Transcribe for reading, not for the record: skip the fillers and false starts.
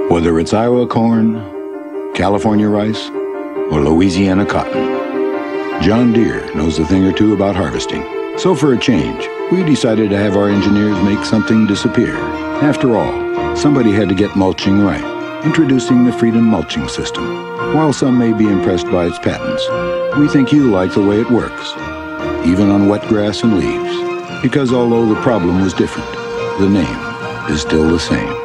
Whether it's Iowa corn, California rice, or Louisiana cotton, John Deere knows a thing or two about harvesting. So for a change, we decided to have our engineers make something disappear. After all, somebody had to get mulching right. Introducing the Freedom Mulching System. While some may be impressed by its patents, we think you like the way it works, even on wet grass and leaves. Because although the problem was different, the name is still the same.